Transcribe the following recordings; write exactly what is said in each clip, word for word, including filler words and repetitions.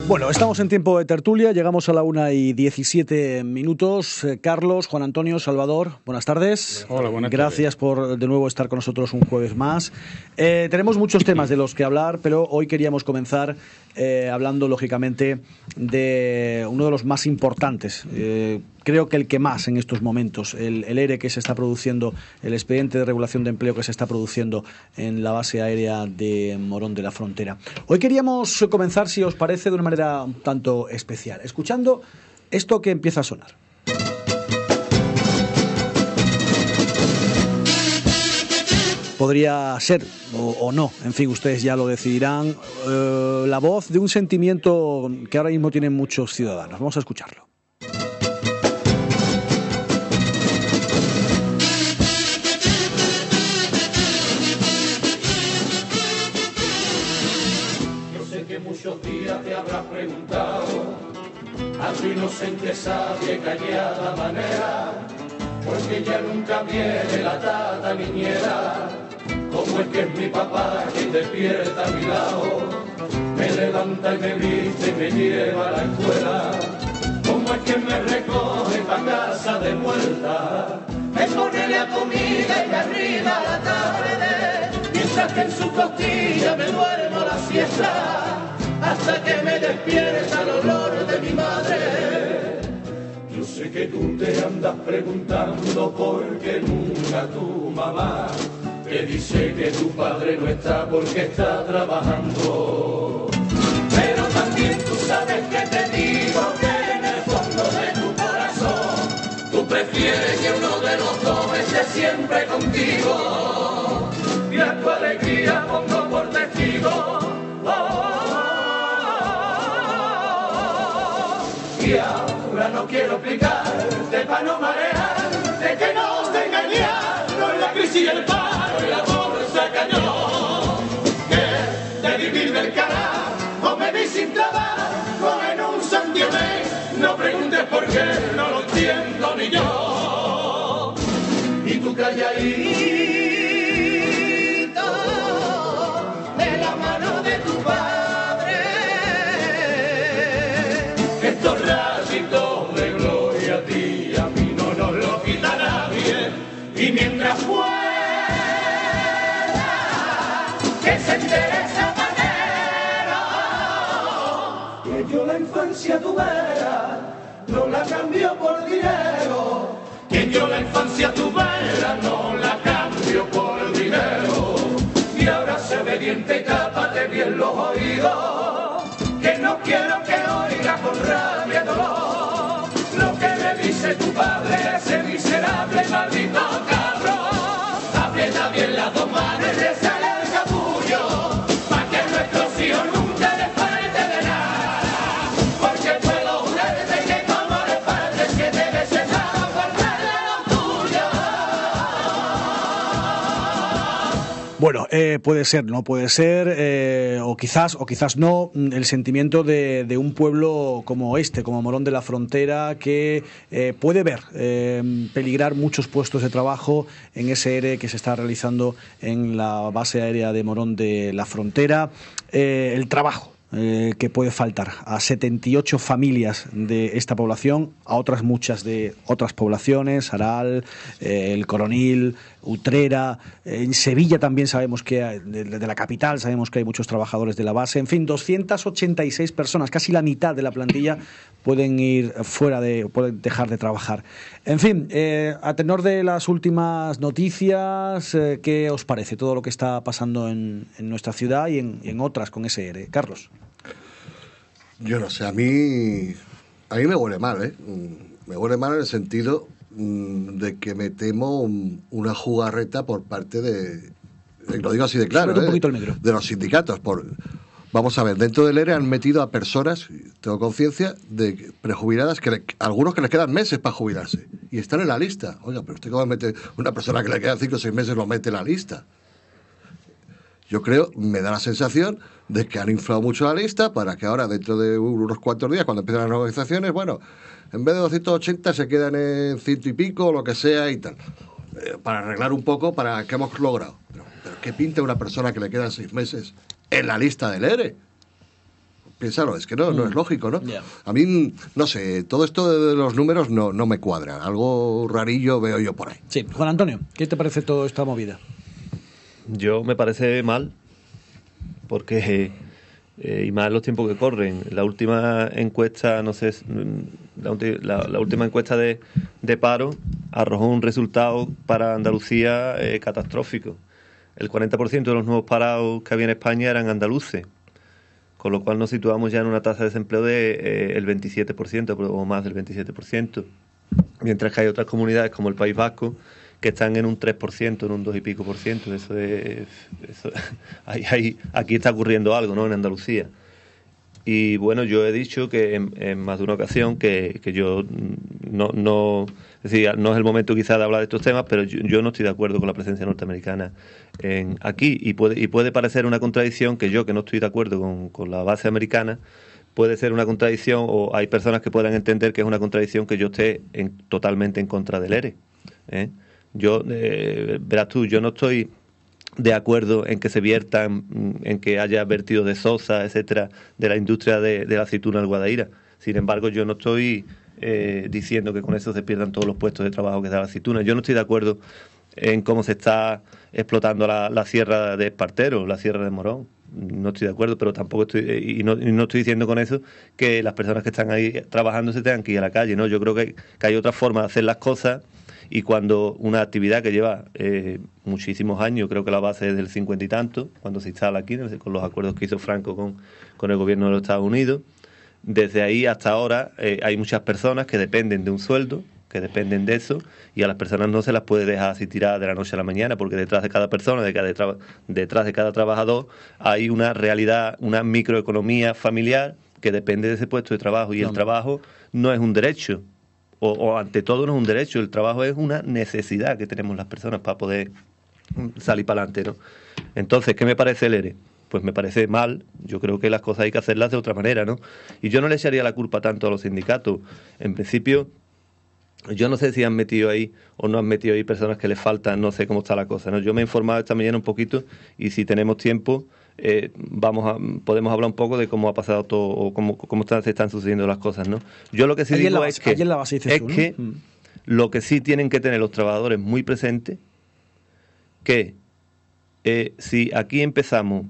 Bueno, estamos en tiempo de tertulia, llegamos a la una y diecisiete minutos. Eh, Carlos, Juan Antonio, Salvador, buenas tardes. Hola, buenas tardes. Gracias por de nuevo estar con nosotros un jueves más. Eh, tenemos muchos temas de los que hablar, pero hoy queríamos comenzar eh, hablando, lógicamente, de uno de los más importantes. Eh, creo que el que más en estos momentos, el, el ERE que se está produciendo, el expediente de regulación de empleo que se está produciendo en la base aérea de Morón de la Frontera. Hoy queríamos comenzar, si os parece, de una manera un tanto especial, escuchando esto que empieza a sonar. Podría ser o, o no, en fin, ustedes ya lo decidirán, eh, la voz de un sentimiento que ahora mismo tienen muchos ciudadanos. Vamos a escucharlo. Muchos días te habrás preguntado a tu inocente sabia y callada manera, porque ya nunca viene la tata niñera. Como es que es mi papá quien despierta a mi lado, me levanta y me viste y me lleva a la escuela. Como es que me recoge pa' casa de vuelta, me pone la comida y me arriba la tarde, mientras que en su costilla me duermo la siesta, hasta que me despierta el olor de mi madre. Yo sé que tú te andas preguntando por qué nunca tu mamá te dice que tu padre no está porque está trabajando. Pero también tú sabes que te digo que en el fondo de tu corazón tú prefieres que uno de los dos esté siempre contigo, y a tu alegría pongo por testigo. Oh, y ahora no quiero explicarte para no marearte que no te engañaron la crisis y el paro y la bolsa cayó, que de vivir del carajo me vi sin trabajo en un santiamén. No preguntes por qué, no lo entiendo ni yo. Y tú calladito de la mano de tu padre, estos ratitos de gloria a ti a mí no nos lo quita nadie. Y mientras pueda que se entere esa manera, que yo la infancia tuviera no la cambio por dinero, que yo la infancia tuviera no la cambio por dinero. Y ahora sé obediente, tápate bien los oídos, que no quiero que oiga con rabia y dolor lo que me dice tu padre, ese miserable maldito cabrón. Aprieta bien las dos manos y le sale el capullo, pa' que nuestros hijos nunca les falte de nada, porque puedo jurarte que como les partes que debe ser nada faltarle lo tuyo. Bueno, eh, puede ser, no puede ser, eh, o quizás o quizás no, el sentimiento de, de un pueblo como este, como Morón de la Frontera, que eh, puede ver eh, peligrar muchos puestos de trabajo en ese ERE que se está realizando en la base aérea de Morón de la Frontera. Eh, el trabajo Eh, que puede faltar a setenta y ocho familias de esta población, a otras muchas de otras poblaciones, Aral, eh, El Coronil, Utrera, eh, en Sevilla también sabemos que hay, de, de la capital sabemos que hay muchos trabajadores de la base, en fin, doscientas ochenta y seis personas, casi la mitad de la plantilla pueden ir fuera de, pueden dejar de trabajar. En fin, eh, a tenor de las últimas noticias, eh, ¿qué os parece todo lo que está pasando en, en nuestra ciudad y en, y en otras con ese ERE? Carlos. Yo no sé, a mí a mí me huele mal, ¿eh? Me huele mal en el sentido de que me temo una jugarreta por parte de, lo digo así de claro, un poquito ¿eh? el micro. De los sindicatos. Por, vamos a ver, dentro del ERE han metido a personas, tengo conciencia, de prejubiladas, que le, algunos que les quedan meses para jubilarse, y están en la lista. Oiga, pero usted cómo mete una persona que le quedan cinco o seis meses, lo mete en la lista. Yo creo, me da la sensación de que han inflado mucho la lista para que ahora, dentro de unos cuantos días, cuando empiecen las negociaciones, bueno, en vez de doscientos ochenta se quedan en ciento y pico, o lo que sea y tal. Eh, para arreglar un poco, para que hemos logrado. Pero, pero ¿qué pinta una persona que le quedan seis meses en la lista del ERE? Piénsalo, es que no, mm. no es lógico, ¿no? Yeah. A mí, no sé, todo esto de los números no, no me cuadra. Algo rarillo veo yo por ahí. Sí. Juan Antonio, ¿qué te parece toda esta movida? Yo me parece mal, porque, eh, y más en los tiempos que corren, la última encuesta, no sé, la, la, la última encuesta de, de paro arrojó un resultado para Andalucía eh, catastrófico. El cuarenta por ciento de los nuevos parados que había en España eran andaluces, con lo cual nos situamos ya en una tasa de desempleo de eh, el veintisiete por ciento o más del veintisiete por ciento, mientras que hay otras comunidades como el País Vasco que están en un tres por ciento, en un dos y pico por ciento. Eso es, eso, hay, hay, aquí está ocurriendo algo, ¿no?, en Andalucía. Y bueno, yo he dicho que en, en más de una ocasión que, que yo no, no, es decir, no es el momento quizá de hablar de estos temas, pero yo, yo no estoy de acuerdo con la presencia norteamericana en, aquí, y puede, y puede parecer una contradicción que yo, que no estoy de acuerdo con, con la base americana, puede ser una contradicción, o hay personas que puedan entender que es una contradicción que yo esté en, totalmente en contra del E R E. ¿eh? Yo, eh, verás tú, yo no estoy de acuerdo en que se viertan, en que haya vertidos de sosa, etcétera, de la industria de, de la aceituna del Guadaira. Sin embargo, yo no estoy eh, diciendo que con eso se pierdan todos los puestos de trabajo que da la aceituna. Yo no estoy de acuerdo en cómo se está explotando la, la sierra de Espartero, la sierra de Morón. No estoy de acuerdo, pero tampoco estoy, y no, y no estoy diciendo con eso que las personas que están ahí trabajando se tengan que ir a la calle, ¿no? Yo creo que, que hay otra forma de hacer las cosas. Y cuando una actividad que lleva eh, muchísimos años, creo que la base es del cincuenta y tanto, cuando se instala aquí, con los acuerdos que hizo Franco con, con el gobierno de los Estados Unidos, desde ahí hasta ahora eh, hay muchas personas que dependen de un sueldo, que dependen de eso, y a las personas no se las puede dejar así tiradas de la noche a la mañana, porque detrás de cada persona, de cada tra- detrás de cada trabajador, hay una realidad, una microeconomía familiar que depende de ese puesto de trabajo, y no. El trabajo no es un derecho. O, o ante todo no es un derecho, el trabajo es una necesidad que tenemos las personas para poder salir para adelante, ¿no? Entonces, ¿qué me parece el E R E? Pues me parece mal. Yo creo que las cosas hay que hacerlas de otra manera, ¿no? Y yo no le echaría la culpa tanto a los sindicatos. En principio, yo no sé si han metido ahí o no han metido ahí personas que les faltan, no sé cómo está la cosa, ¿no? Yo me he informado esta mañana un poquito, y si tenemos tiempo, eh, vamos a, podemos hablar un poco de cómo ha pasado todo, o cómo, cómo están, se están sucediendo las cosas, ¿no? Yo lo que sí digo es que, es que lo que sí tienen que tener los trabajadores muy presentes, que eh, si aquí empezamos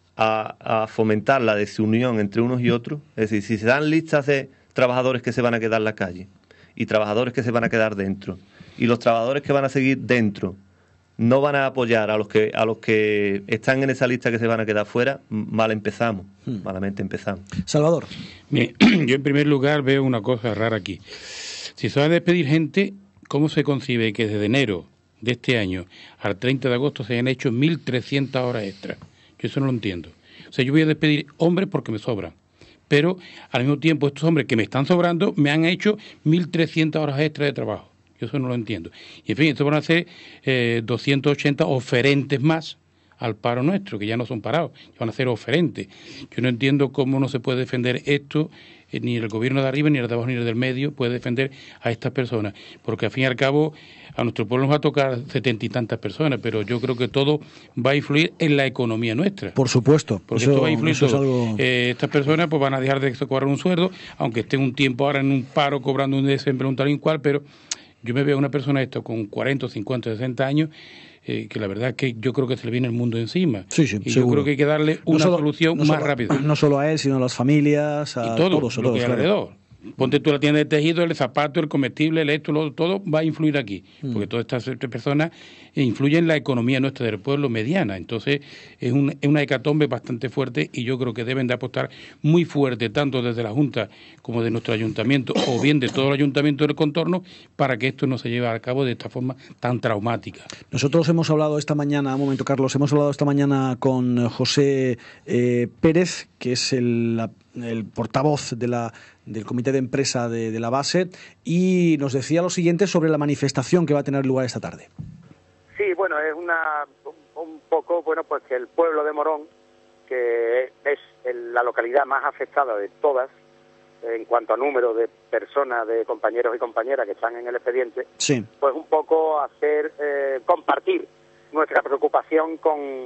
a, a fomentar la desunión entre unos y otros, es decir, si se dan listas de trabajadores que se van a quedar en la calle y trabajadores que se van a quedar dentro, y los trabajadores que van a seguir dentro no van a apoyar a los que a los que están en esa lista que se van a quedar fuera, mal empezamos, hmm. malamente empezamos. Salvador. Mire, yo en primer lugar veo una cosa rara aquí. Si se va a despedir gente, ¿cómo se concibe que desde enero de este año al treinta de agosto se hayan hecho mil trescientas horas extras? Yo eso no lo entiendo. O sea, yo voy a despedir hombres porque me sobran, pero al mismo tiempo estos hombres que me están sobrando me han hecho mil trescientas horas extras de trabajo. Yo eso no lo entiendo. Y en fin, esto van a ser eh, doscientos ochenta oferentes más al paro nuestro, que ya no son parados, van a ser oferentes. Yo no entiendo cómo no se puede defender esto, eh, ni el gobierno de arriba, ni el de abajo, ni el del medio puede defender a estas personas, porque al fin y al cabo a nuestro pueblo nos va a tocar setenta y tantas personas, pero yo creo que todo va a influir en la economía nuestra. Por supuesto. Porque eso, esto va a influir todo. Algo... Eh, estas personas pues van a dejar de cobrar un sueldo, aunque estén un tiempo ahora en un paro cobrando un desempleo un tal y cual, pero yo me veo a una persona esto con cuarenta, cincuenta, sesenta años, eh, que la verdad es que yo creo que se le viene el mundo encima. Sí, sí, y seguro. Yo creo que hay que darle una no solo, solución no más solo, rápida. No solo a él, sino a las familias, a y todo, todos. Lo todos, que hay claro. alrededor. Ponte tú la tienda de tejido, el zapato, el comestible, el esto, lo, todo va a influir aquí, mm. porque todas estas personas influyen en la economía nuestra del pueblo mediana. Entonces es, un, es una hecatombe bastante fuerte, y yo creo que deben de apostar muy fuerte, tanto desde la Junta como de nuestro ayuntamiento, o bien de todo el ayuntamiento del contorno, para que esto no se lleve a cabo de esta forma tan traumática. Nosotros hemos hablado esta mañana, un momento Carlos, hemos hablado esta mañana con José eh, Pérez, que es el, el portavoz de la del comité de empresa de, de la base, y nos decía lo siguiente sobre la manifestación que va a tener lugar esta tarde. Sí, bueno, es una un poco, bueno, pues que el pueblo de Morón, que es la localidad más afectada de todas, en cuanto a número de personas, de compañeros y compañeras que están en el expediente, sí. pues un poco hacer, eh, compartir nuestra preocupación con,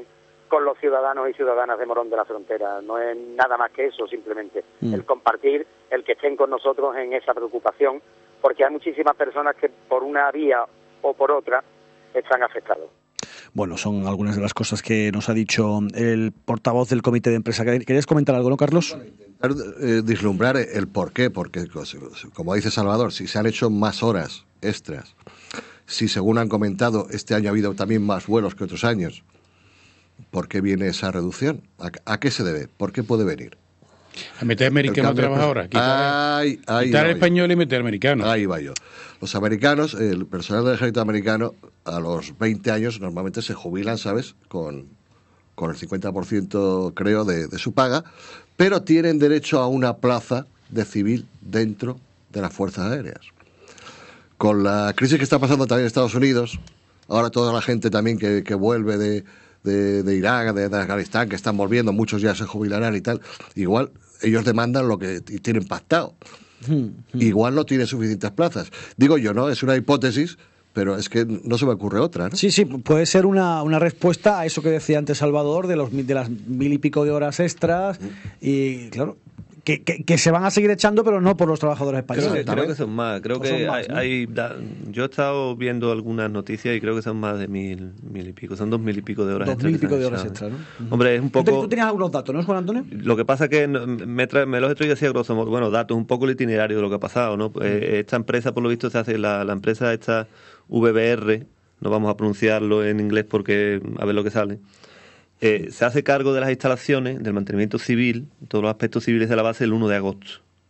con los ciudadanos y ciudadanas de Morón de la Frontera. No es nada más que eso, simplemente Mm. el compartir, el que estén con nosotros en esa preocupación, porque hay muchísimas personas que por una vía o por otra están afectados. Bueno, son algunas de las cosas que nos ha dicho el portavoz del comité de empresa. ¿Querías comentar algo, no, Carlos? Eh, Dislumbrar el por qué, porque, como dice Salvador, si se han hecho más horas extras, si según han comentado, este año ha habido también más vuelos que otros años, ¿por qué viene esa reducción? ¿A, a qué se debe? ¿Por qué puede venir? A meter americano trabajadora. Quitar, ay, ay, quitar ay, español y meter americano. Ahí va yo. Los americanos, el personal del ejército americano, a los veinte años normalmente se jubilan, ¿sabes? Con, con el cincuenta por ciento, creo, de, de su paga, pero tienen derecho a una plaza de civil dentro de las Fuerzas Aéreas. Con la crisis que está pasando también en Estados Unidos, ahora toda la gente también que, que vuelve de, de, de Irak, de, de Afganistán, que están volviendo, muchos ya se jubilarán y tal, igual ellos demandan lo que tienen pactado. Igual no tiene suficientes plazas. Digo yo, ¿no? Es una hipótesis, pero es que no se me ocurre otra, ¿no? Sí, sí, puede ser una, una respuesta a eso que decía antes Salvador, de, los, de las mil y pico de horas extras, y claro, que, que, que se van a seguir echando, pero no por los trabajadores españoles. Creo que, creo que son más. Creo Pues que son más, hay, ¿no? hay da, yo he estado viendo algunas noticias y creo que son más de mil, mil y pico. Son dos mil y pico de horas Dos extras. mil y que se pico han de horas echado. extra, ¿no? Hombre, es un Tú, te- poco... tú tenías algunos datos, ¿no, Juan Antonio? Lo que pasa es que no- me, tra- me los he traído así a grosso modo, bueno, datos, un poco el itinerario de lo que ha pasado, ¿no? Eh, esta empresa, por lo visto, se hace, la, la empresa esta V B R, no vamos a pronunciarlo en inglés porque a ver lo que sale, eh, se hace cargo de las instalaciones, del mantenimiento civil, todos los aspectos civiles de la base el uno de agosto.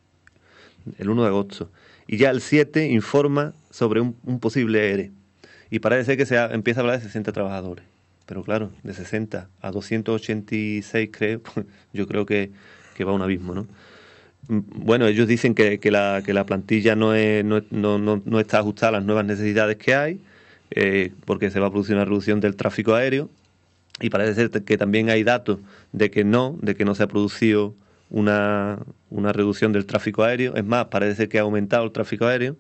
El uno de agosto. Y ya el siete informa sobre un, un posible E R E. Y parece ser que se ha- empieza a hablar de sesenta trabajadores. Pero claro, de sesenta a doscientos ochenta y seis, creo, yo creo que, que va un abismo, ¿no? Mm, Bueno, ellos dicen que, que, la, que la plantilla no, es, no, es- no, no, no está ajustada a las nuevas necesidades que hay, eh, porque se va a producir una reducción del tráfico aéreo. Y parece ser que también hay datos de que no, de que no se ha producido una, una reducción del tráfico aéreo. Es más, parece ser que ha aumentado el tráfico aéreo.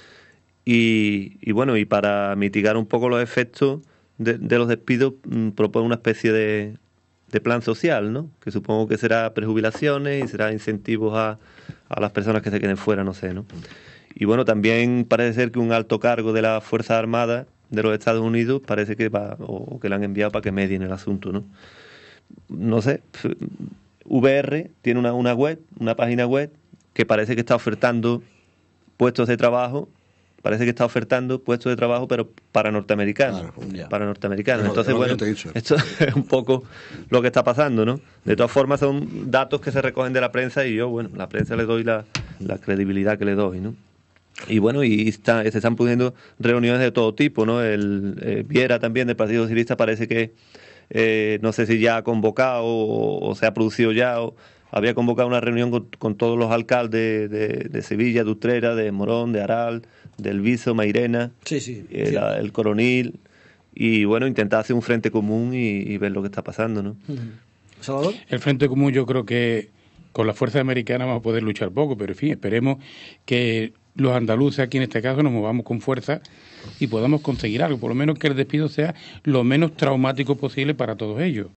Y, y bueno, y para mitigar un poco los efectos de, de los despidos, mm, propone una especie de, de plan social, ¿no? Que supongo que será prejubilaciones y será incentivos a, a las personas que se queden fuera, no sé, ¿no? Y bueno, también parece ser que un alto cargo de las Fuerzas Armadas de los Estados Unidos parece que va, o que le han enviado para que medien el asunto, ¿no? No sé, V R tiene una, una web, una página web que parece que está ofertando puestos de trabajo, parece que está ofertando puestos de trabajo, pero para norteamericanos, Claro, ya. para norteamericanos. Es lo- Entonces, es lo que bueno, yo te he dicho. esto es un poco lo que está pasando, ¿no? De todas formas, son datos que se recogen de la prensa y yo, bueno, la prensa le doy la, la credibilidad que le doy, ¿no? Y bueno, y está, se están produciendo reuniones de todo tipo, ¿no? El eh, Viera también del Partido Socialista parece que, eh, no sé si ya ha convocado o, o se ha producido ya, o había convocado una reunión con, con todos los alcaldes de, de Sevilla, de Utrera, de Morón, de Aral, del Viso, Mairena, Sí, sí. el, sí. el Coronil, y bueno, intentar hacer un frente común y, y ver lo que está pasando, ¿no? ¿Salvador? El Frente Común, yo creo que con la fuerza americana vamos a poder luchar poco, pero en fin, esperemos que los andaluces aquí en este caso nos movamos con fuerza y podamos conseguir algo, por lo menos que el despido sea lo menos traumático posible para todos ellos.